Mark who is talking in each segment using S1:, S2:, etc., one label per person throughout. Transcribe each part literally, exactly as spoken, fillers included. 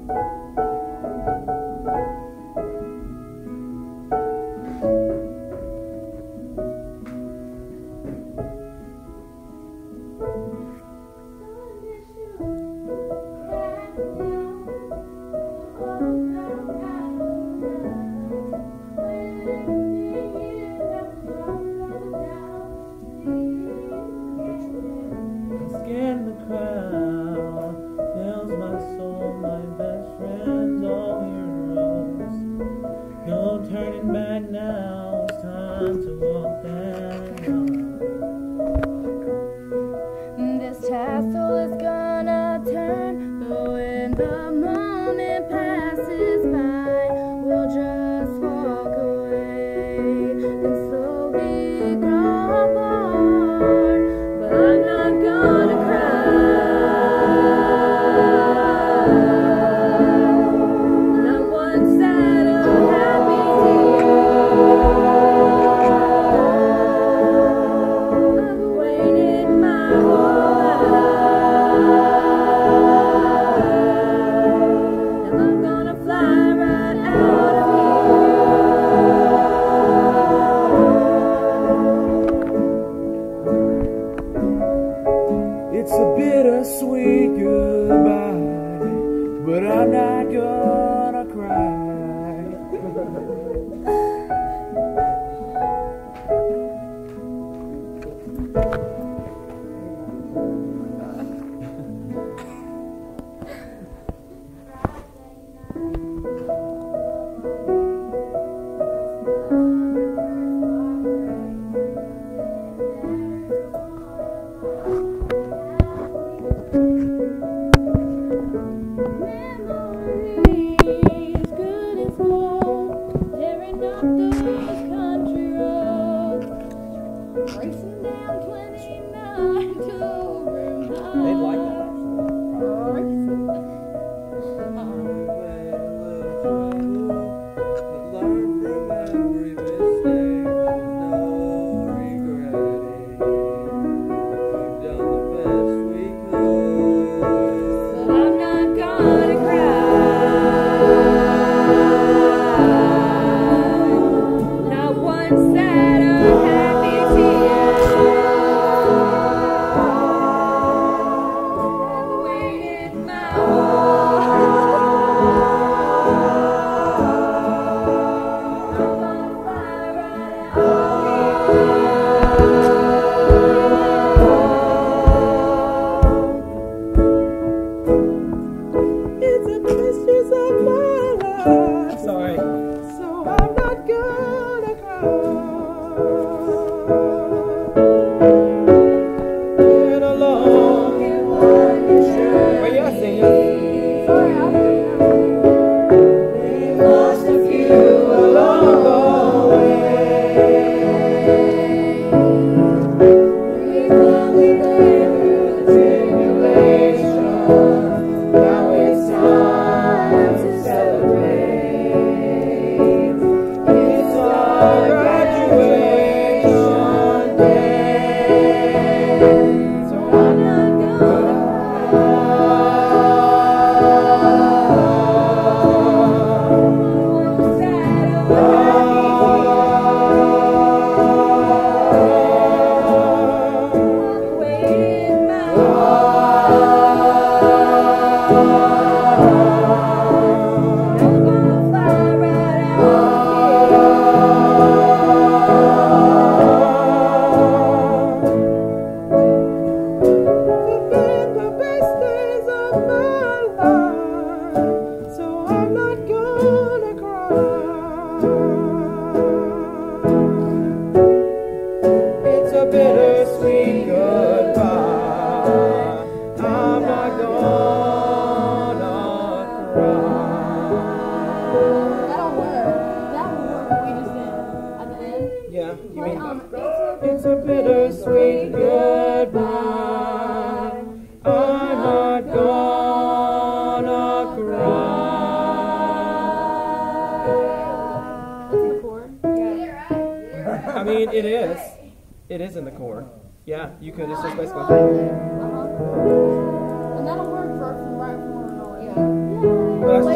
S1: It is. It is in the chord. Yeah, you could. It's just basically.
S2: Uh-huh. And that'll work for from right from where we're going. Yeah.
S1: But that's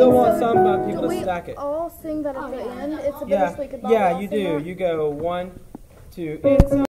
S1: some uh, people
S2: Do
S1: to
S2: we
S1: stack it.
S2: all sing that at the end? It's a
S1: Yeah,
S2: bittersweet goodbye.
S1: yeah,
S2: we all
S1: you
S2: sing
S1: do.
S2: that?
S1: You go one, two. It's